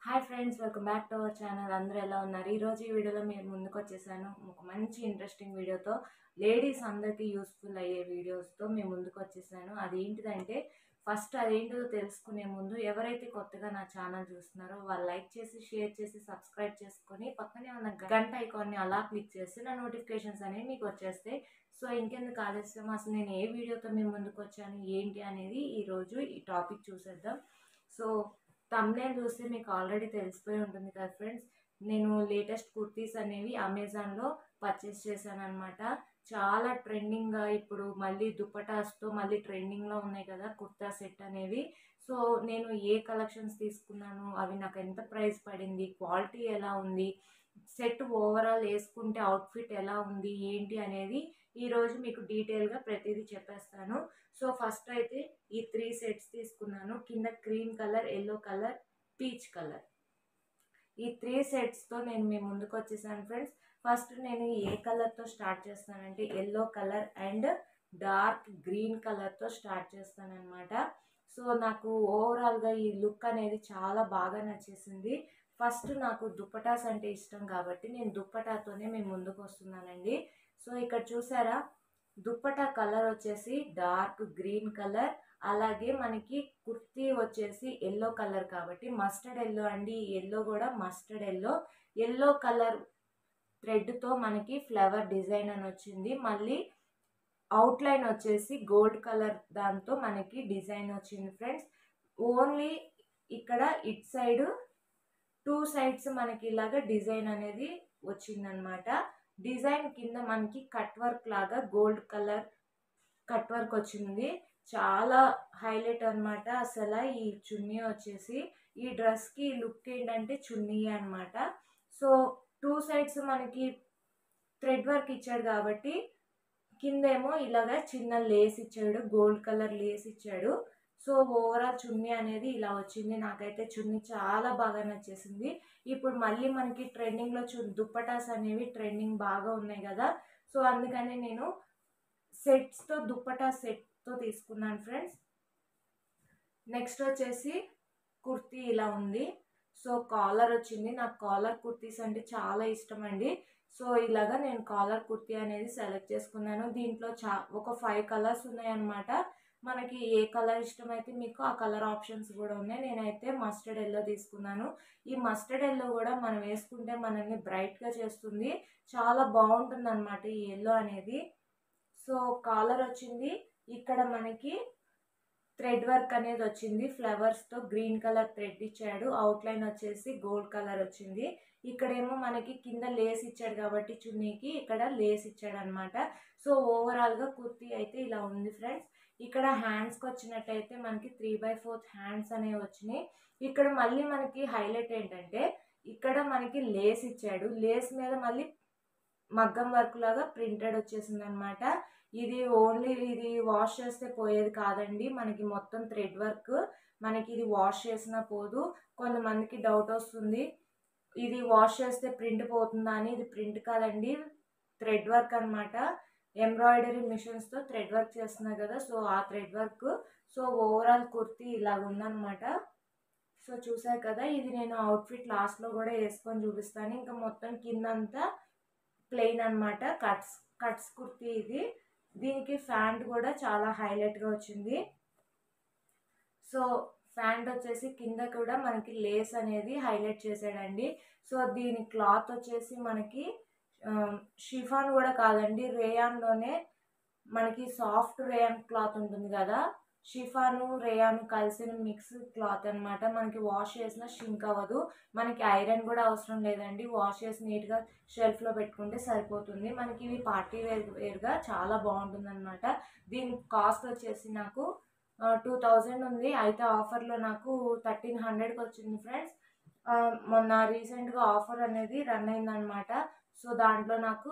Hi friends, welcome back to our channel. అందరూ ఎలా ఉన్నారు? ఈరోజు ఈ వీడియోలో మేము ముందుకు వచ్చేసాను ఒక మంచి ఇంట్రెస్టింగ్ వీడియోతో. లేడీస్ అందరికీ యూస్ఫుల్ అయ్యే వీడియోస్తో మేము ముందుకు వచ్చేసాను. అదేంటిదంటే ఫస్ట్ అదేంటో తెలుసుకునే ముందు ఎవరైతే కొత్తగా నా ఛానల్ చూస్తున్నారో వాళ్ళు లైక్ చేసి, షేర్ చేసి, సబ్స్క్రైబ్ చేసుకొని పక్కనే ఉన్న గంట ఐకాన్ని అలా క్లిక్ చేస్తే నా నోటిఫికేషన్స్ అనేవి మీకు వచ్చేస్తాయి. సో ఇంకెందుకు ఆలస్యం, అసలు నేను ఏ వీడియోతో మేము ముందుకు వచ్చాను ఏంటి అనేది ఈరోజు ఈ టాపిక్ చూసేద్దాం. సో తమ్నేల్ చూస్తే మీకు ఆల్రెడీ తెలిసిపోయి ఉంటుంది కదా ఫ్రెండ్స్. నేను లేటెస్ట్ కుర్తీస్ అనేవి అమెజాన్లో పర్చేస్ చేశాను అనమాట. చాలా ట్రెండింగ్గా ఇప్పుడు మళ్ళీ దుప్పటాస్తో మళ్ళీ ట్రెండింగ్లో ఉన్నాయి కదా కుర్తా సెట్ అనేవి. సో నేను ఏ కలెక్షన్స్ తీసుకున్నాను, అవి నాకు ఎంత ప్రైస్ పడింది, క్వాలిటీ ఎలా ఉంది, సెట్ ఓవరాల్ వేసుకుంటే అవుట్ఫిట్ ఎలా ఉంది ఏంటి అనేది ఈరోజు మీకు డీటెయిల్గా ప్రతిదీ చెప్పేస్తాను. సో ఫస్ట్ అయితే ఈ 3 సెట్స్ తీసుకున్నాను. కింద cream colour, yellow colour, peach colour. ఈ 3 సెట్స్తో నేను మీ ముందుకు వచ్చేసాను ఫ్రెండ్స్. ఫస్ట్ నేను ఏ కలర్తో స్టార్ట్ చేస్తానంటే yellow colour and dark green కలర్తో స్టార్ట్ చేస్తాను అనమాట. సో నాకు ఓవరాల్గా ఈ లుక్ అనేది చాలా బాగా నచ్చేసింది. ఫస్ట్ నాకు దుప్పటాస్ అంటే ఇష్టం కాబట్టి నేను దుప్పటాతోనే మేము ముందుకు వస్తున్నానండి. సో ఇక్కడ చూసారా, దుప్పటా కలర్ వచ్చేసి డార్క్ గ్రీన్ కలర్, అలాగే మనకి కుర్తీ వచ్చేసి ఎల్లో కలర్ కాబట్టి మస్టర్డ్ ఎల్లో అండి. ఎల్లో కూడా మస్టర్డ్ ఎల్లో. ఎల్లో కలర్ థ్రెడ్తో మనకి ఫ్లవర్ డిజైన్ అని వచ్చింది. మళ్ళీ అవుట్లైన్ వచ్చేసి గోల్డ్ కలర్ దాంతో మనకి డిజైన్ వచ్చింది ఫ్రెండ్స్. ఓన్లీ ఇక్కడ ఇట్ సైడ్ 2 సైడ్స్ మనకి ఇలాగా డిజైన్ అనేది వచ్చిందనమాట. డిజైన్ కింద మనకి కట్ వర్క్ లాగా గోల్డ్ కలర్ కట్ వర్క్ వచ్చింది. చాలా హైలైట్ అనమాట. అసలు ఈ చున్నీ వచ్చేసి ఈ డ్రెస్కి లుక్ ఏంటంటే చున్నీ అనమాట. సో 2 సైడ్స్ మనకి థ్రెడ్ వర్క్ ఇచ్చాడు కాబట్టి కిందేమో ఇలాగా చిన్న లేస్ ఇచ్చాడు, గోల్డ్ కలర్ లేస్ ఇచ్చాడు. సో ఓవరాల్ చున్నీ అనేది ఇలా వచ్చింది. నాకైతే చున్నీ చాలా బాగా నచ్చేసింది. ఇప్పుడు మళ్ళీ మనకి ట్రెండింగ్లో దుప్పటాస్ అనేవి ట్రెండింగ్ బాగా ఉన్నాయి కదా. సో అందుకని నేను సెట్స్తో దుప్పటా సెట్తో తీసుకున్నాను ఫ్రెండ్స్. నెక్స్ట్ వచ్చేసి కుర్తీ ఇలా ఉంది. సో కాలర్ వచ్చింది. నాకు కాలర్ కుర్తీస్ అంటే చాలా ఇష్టం అండి. సో ఇలాగా నేను కాలర్ కుర్తీ అనేది సెలెక్ట్ చేసుకున్నాను. దీంట్లో ఒక 5 కలర్స్ ఉన్నాయన్నమాట. మనకి ఏ కలర్ ఇష్టమైతే మీకు ఆ కలర్ ఆప్షన్స్ కూడా ఉన్నాయి. నేనైతే మస్టర్డ్ ఎల్లో తీసుకున్నాను. ఈ మస్టర్డ్ ఎల్లో కూడా మనం వేసుకుంటే మనల్ని బ్రైట్గా చేస్తుంది. చాలా బాగుంటుంది అనమాట ఈ ఎల్లో అనేది. సో కాలర్ వచ్చింది. ఇక్కడ మనకి థ్రెడ్ వర్క్ అనేది వచ్చింది. ఫ్లవర్స్తో గ్రీన్ కలర్ థ్రెడ్ ఇచ్చాడు. అవుట్లైన్ వచ్చేసి గోల్డ్ కలర్ వచ్చింది. ఇక్కడేమో మనకి కింద లేస్ ఇచ్చాడు కాబట్టి చున్నీకి ఇక్కడ లేస్ ఇచ్చాడు అనమాట. సో ఓవరాల్గా కుర్తీ అయితే ఇలా ఉంది ఫ్రెండ్స్. ఇక్కడ హ్యాండ్స్కి వచ్చినట్టయితే మనకి 3/4 హ్యాండ్స్ అనేవి వచ్చినాయి. ఇక్కడ మళ్ళీ మనకి హైలైట్ ఏంటంటే ఇక్కడ మనకి లేస్ ఇచ్చాడు. లేస్ మీద మళ్ళీ మగ్గం వర్క్ లాగా ప్రింటెడ్ వచ్చేసింది అనమాట. ఇది వాష్ చేస్తే పోయేది కాదండి. మనకి మొత్తం థ్రెడ్ వర్క్. మనకి ఇది వాష్ చేసినా పోదు. కొంతమందికి డౌట్ వస్తుంది, ఇది వాష్ చేస్తే ప్రింట్ పోతుందా అని. ఇది ప్రింట్ కాదండి, థ్రెడ్ వర్క్ అనమాట. ఎంబ్రాయిడరీ మిషన్స్తో థ్రెడ్ వర్క్ చేస్తున్నారు కదా, సో ఆ thread work. So overall kurti ఇలాగ ఉందన్నమాట. సో చూసారు కదా, ఇది నేను అవుట్ఫిట్ లాస్ట్లో కూడా వేసుకొని చూపిస్తాను. ఇంకా మొత్తం కిందంతా ప్లెయిన్ అనమాట. కట్స్ కుర్తీ ఇది. దీనికి ప్యాంట్ కూడా చాలా హైలైట్గా వచ్చింది. సో ప్యాంట్ వచ్చేసి కింద కూడా మనకి లేస్ అనేది హైలైట్ చేసాడండి. సో దీని క్లాత్ వచ్చేసి మనకి షిఫాన్ కూడా కాదండి, రేయాన్లోనే మనకి సాఫ్ట్ రేయాన్ క్లాత్ ఉంటుంది కదా, షిఫాను రేయాన్ కలిసిన మిక్స్ క్లాత్ అనమాట. మనకి వాష్ చేసినా షింక్ అవ్వదు. మనకి ఐరన్ కూడా అవసరం లేదండి. వాష్ చేసి నీట్గా షెల్ఫ్లో పెట్టుకుంటే సరిపోతుంది. మనకి ఇవి పార్టీ వేర్గా చాలా బాగుంటుంది అనమాట. దీని కాస్ట్ వచ్చేసి నాకు 2000 ఉంది. అయితే ఆఫర్లో నాకు 1300కి వచ్చింది ఫ్రెండ్స్. మొన్న రీసెంట్గా ఆఫర్ అనేది రన్ అయిందనమాట. సో దాంట్లో నాకు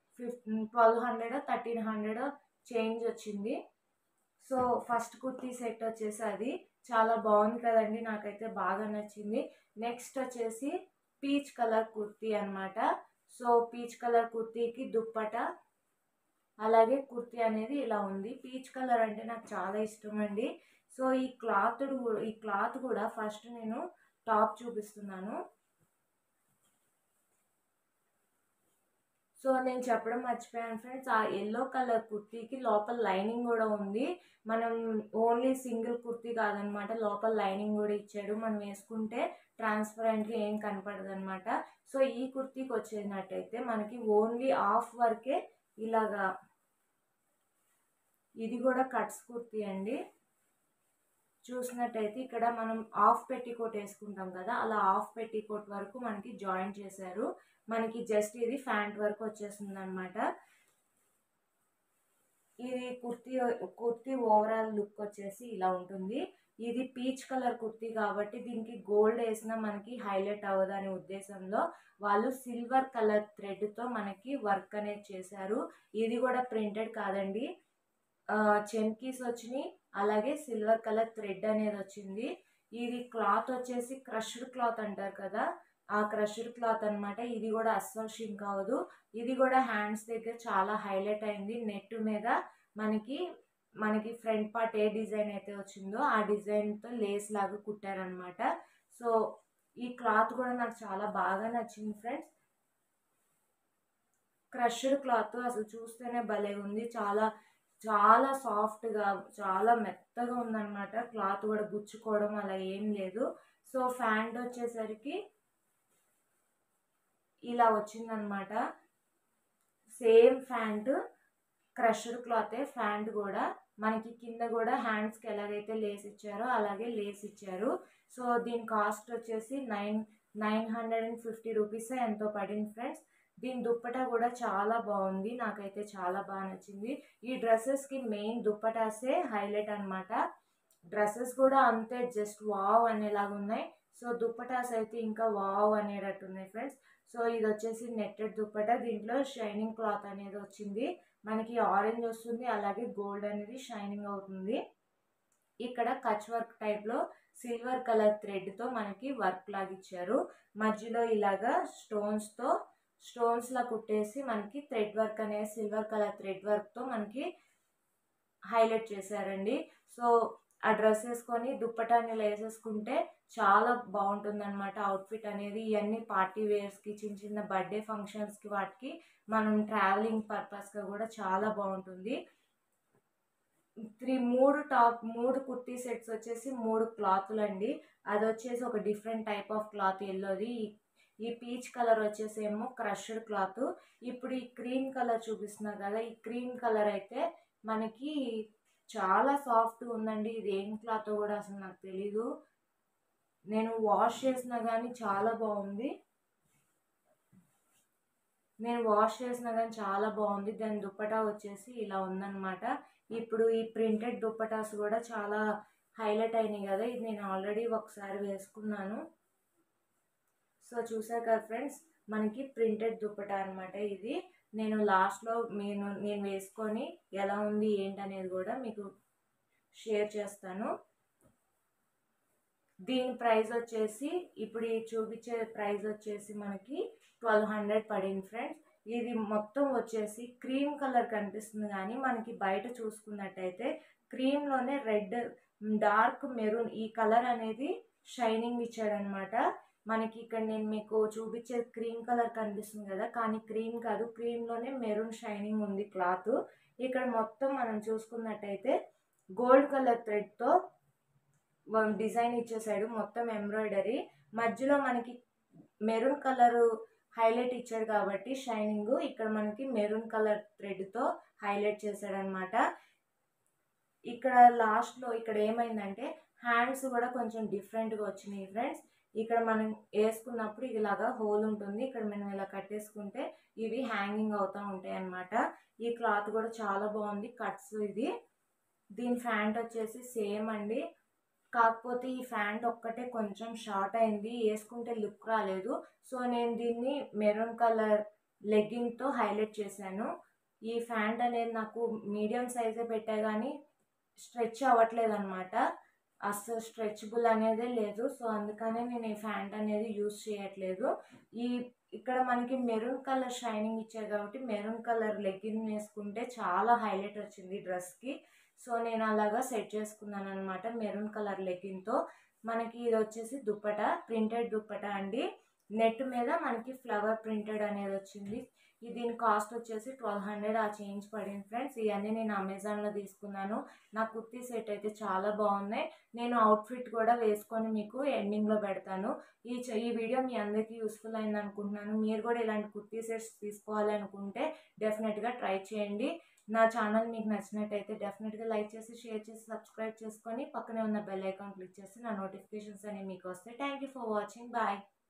1200 1300 చేంజ్ వచ్చింది. సో ఫస్ట్ కుర్తీ సెట్ వచ్చేసి అది చాలా బాగుంది కదండి, నాకైతే బాగా నచ్చింది. నెక్స్ట్ వచ్చేసి పీచ్ కలర్ కుర్తీ అనమాట. సో పీచ్ కలర్ కుర్తీకి దుప్పటా అలాగే కుర్తీ అనేది ఇలా ఉంది. పీచ్ కలర్ అంటే నాకు చాలా ఇష్టం అండి. సో ఈ క్లాత్ కూడా ఫస్ట్ నేను టాప్ చూపిస్తున్నాను. సో నేను చెప్పడం మర్చిపోయాను ఫ్రెండ్స్, ఆ ఎల్లో కలర్ కుర్తీకి లోపల లైనింగ్ కూడా ఉంది. మనం ఓన్లీ సింగిల్ కుర్తీ కాదనమాట, లోపల లైనింగ్ కూడా ఇచ్చాడు. మనం వేసుకుంటే ట్రాన్స్పరెంట్గా ఏం కనపడదు అనమాట. సో ఈ కుర్తీకి వచ్చేసినట్టయితే మనకి ఓన్లీ హాఫ్ వరకే ఇలాగా, ఇది కూడా కట్స్ కుర్తీ అండి. చూసినట్టయితే ఇక్కడ మనం హాఫ్ పెట్టికోట్ వేసుకుంటాం కదా, అలా హాఫ్ పెట్టికోట్ వరకు మనకి జాయిన్ చేశారు. మనకి జస్ట్ ఇది ఫ్యాంట్ వరకు వచ్చేస్తుంది అనమాట. ఇది కుర్తీ ఓవరాల్ లుక్ వచ్చేసి ఇలా ఉంటుంది. ఇది పీచ్ కలర్ కుర్తీ కాబట్టి దీనికి గోల్డ్ వేసినా మనకి హైలైట్ అవ్వదు అనే ఉద్దేశంలో వాళ్ళు సిల్వర్ కలర్ థ్రెడ్తో మనకి వర్క్ అనేది చేశారు. ఇది కూడా ప్రింటెడ్ కాదండి, చెమ్కీస్ వచ్చినాయి, అలాగే సిల్వర్ కలర్ థ్రెడ్ అనేది వచ్చింది. ఇది క్లాత్ వచ్చేసి క్రష్డ్ క్లాత్ అంటారు కదా, ఆ క్రష్డ్ క్లాత్ అనమాట. ఇది కూడా అస్సలు షింక్ అవ్వదు. ఇది కూడా హ్యాండ్స్ దగ్గర చాలా హైలైట్ అయింది. నెట్ మీద మనకి ఫ్రంట్ పార్ట్ ఏ డిజైన్ అయితే వచ్చిందో ఆ డిజైన్తో లేస్ లాగా కుట్టారనమాట. సో ఈ క్లాత్ కూడా నాకు చాలా బాగా నచ్చింది ఫ్రెండ్స్. క్రష్డ్ క్లాత్ అసలు చూస్తేనే భలే ఉంది. చాలా చాలా సాఫ్ట్గా చాలా మెత్తగా ఉందన్నమాట. క్లాత్ కూడా గుచ్చుకోవడం అలా ఏం లేదు. సో ఫ్యాంట్ వచ్చేసరికి ఇలా వచ్చిందనమాట. సేమ్ ఫ్యాంట్, క్రష్డ్ క్లాతే ఫ్యాంట్ కూడా. మనకి కింద కూడా హ్యాండ్స్కి ఎలాగైతే లేస్ ఇచ్చారో అలాగే లేస్ ఇచ్చారు. సో దీని కాస్ట్ వచ్చేసి 950 రూపీస్ ఎంతో పడింది ఫ్రెండ్స్. దీని దుప్పటా కూడా చాలా బాగుంది, నాకైతే చాలా బాగా నచ్చింది. ఈ డ్రెస్సెస్కి మెయిన్ దుప్పటాసే హైలైట్ అనమాట. డ్రెస్సెస్ కూడా అంతే జస్ట్ వావ్ అనేలాగా ఉన్నాయి. సో దుప్పటాస్ అయితే ఇంకా వావ్ అనేటట్టు ఉన్నాయి ఫ్రెండ్స్. సో ఇది వచ్చేసి నెట్టెడ్ దుప్పటా, దీంట్లో షైనింగ్ క్లాత్ అనేది వచ్చింది. మనకి ఆరెంజ్ వస్తుంది, అలాగే గోల్డ్ అనేది షైనింగ్ అవుతుంది. ఇక్కడ కచ్ వర్క్ టైప్లో సిల్వర్ కలర్ థ్రెడ్తో మనకి వర్క్ లాగా ఇచ్చారు. మధ్యలో ఇలాగా స్టోన్స్ లా కుట్టేసి మనకి థ్రెడ్ వర్క్ అనేది సిల్వర్ కలర్ థ్రెడ్ వర్క్తో మనకి హైలైట్ చేశారండి. సో ఆ డ్రెస్ వేసుకొని దుప్పటాన్ని వేసేసుకుంటే చాలా బాగుంటుంది అనమాట అవుట్ఫిట్ అనేది. ఇవన్నీ పార్టీ వేర్స్కి, చిన్న చిన్న బర్త్డే ఫంక్షన్స్కి, వాటికి మనం ట్రావెలింగ్ పర్పస్గా కూడా చాలా బాగుంటుంది. మూడు కుర్తీ సెట్స్ వచ్చేసి 3 క్లాతులు అండి. అది వచ్చేసి ఒక డిఫరెంట్ టైప్ ఆఫ్ క్లాత్ ఎల్లోది. ఈ పీచ్ కలర్ వచ్చేసి ఏమో క్రష్డ్ క్లాత్. ఇప్పుడు ఈ క్రీమ్ కలర్ చూపిస్తున్నారు కదా, ఈ క్రీమ్ కలర్ అయితే మనకి చాలా సాఫ్ట్గా ఉందండి. ఇది ఏం క్లాత్ కూడా అసలు నాకు తెలీదు. నేను వాష్ చేసినా కానీ చాలా బాగుంది. దాని దుప్పటా వచ్చేసి ఇలా ఉందన్నమాట. ఇప్పుడు ఈ ప్రింటెడ్ దుప్పటాస్ కూడా చాలా హైలైట్ అయినాయి కదా, ఇది నేను ఆల్రెడీ ఒకసారి వేసుకున్నాను. సో చూసారు కదా ఫ్రెండ్స్, మనకి ప్రింటెడ్ దుప్పటా అనమాట ఇది. నేను లాస్ట్లో నేను వేసుకొని ఎలా ఉంది ఏంటనేది కూడా మీకు షేర్ చేస్తాను. దీని ప్రైస్ వచ్చేసి ఇప్పుడు ఈ చూపించే ప్రైస్ వచ్చేసి మనకి 1200 పడింది ఫ్రెండ్స్. ఇది మొత్తం వచ్చేసి క్రీమ్ కలర్ కనిపిస్తుంది, కానీ మనకి బయట చూసుకున్నట్టయితే క్రీమ్లోనే రెడ్, డార్క్ మెరూన్ ఈ కలర్ అనేది షైనింగ్ ఇచ్చాడనమాట. మనకి ఇక్కడ నేను మీకు చూపించే క్రీమ్ కలర్ కనిపిస్తుంది కదా, కానీ క్రీమ్ కాదు, క్రీమ్లోనే మెరూన్ షైనింగ్ ఉంది క్లాత్. ఇక్కడ మొత్తం మనం చూసుకున్నట్టయితే గోల్డ్ కలర్ థ్రెడ్తో డిజైన్ ఇచ్చేసాడు, మొత్తం ఎంబ్రాయిడరీ. మధ్యలో మనకి మెరూన్ కలర్ హైలైట్ ఇచ్చాడు కాబట్టి షైనింగ్, ఇక్కడ మనకి మెరూన్ కలర్ థ్రెడ్తో హైలైట్ చేశాడనమాట. ఇక్కడ లాస్ట్లో ఇక్కడ ఏమైందంటే హ్యాండ్స్ కూడా కొంచెం డిఫరెంట్గా వచ్చినాయి ఫ్రెండ్స్. ఇక్కడ మనం వేసుకున్నప్పుడు ఇలాగా హోల్ ఉంటుంది, ఇక్కడ మనం ఇలా కట్టేసుకుంటే ఇవి హ్యాంగింగ్ అవుతూ ఉంటాయి అన్నమాట. ఈ క్లాత్ కూడా చాలా బాగుంది, కట్స్ ఇది. దీని ఫ్యాంట్ వచ్చేసి సేమ్ అండి, కాకపోతే ఈ ఫ్యాంట్ ఒక్కటే కొంచెం షార్ట్ అయింది, వేసుకుంటే లుక్ రాలేదు. సో నేను దీన్ని మెరూన్ కలర్ లెగ్గింగ్తో హైలైట్ చేశాను. ఈ ఫ్యాంట్ అనేది నాకు మీడియం సైజే పెట్టా కానీ స్ట్రెచ్ అవ్వట్లేదు అనమాట, అస్సలు స్ట్రెచబుల్ అనేదే లేదు. సో అందుకనే నేను ఈ ఫ్యాంట్ అనేది యూజ్ చేయట్లేదు. ఇక్కడ మనకి మెరూన్ కలర్ షైనింగ్ ఇచ్చారు కాబట్టి మెరూన్ కలర్ లెగ్గింగ్ వేసుకుంటే చాలా హైలైట్ వచ్చింది డ్రెస్కి. సో నేను అలాగా సెట్ చేసుకున్నాను అనమాట మెరూన్ కలర్ లెగ్గింగ్తో. మనకి ఇది వచ్చేసి దుప్పట, ప్రింటెడ్ దుప్పట అండి. నెట్ మీద మనకి ఫ్లవర్ ప్రింటెడ్ అనేది వచ్చింది. దీని కాస్ట్ వచ్చేసి 1200 ఆ చేంజ్ పడింది ఫ్రెండ్స్. ఇవన్నీ నేను అమెజాన్లో తీసుకున్నాను. నా కుర్తీ సెట్ అయితే చాలా బాగున్నాయి. నేను అవుట్ఫిట్ కూడా వేసుకొని మీకు ఎండింగ్లో పెడతాను. ఈ వీడియో మీ అందరికీ యూస్ఫుల్ అయింది అనుకుంటున్నాను. మీరు కూడా ఇలాంటి కుర్తీ సెట్స్ తీసుకోవాలి అనుకుంటే డెఫినెట్గా ట్రై చేయండి. నా ఛానల్ మీకు నచ్చినట్టయితే డెఫినెట్గా లైక్ చేసి, షేర్ చేసి, సబ్స్క్రైబ్ చేసుకొని పక్కనే ఉన్న బెల్ ఐకాన్ క్లిక్ చేసి నా నోటిఫికేషన్స్ అనేవి మీకు వస్తాయి. Thank you for watching. Bye.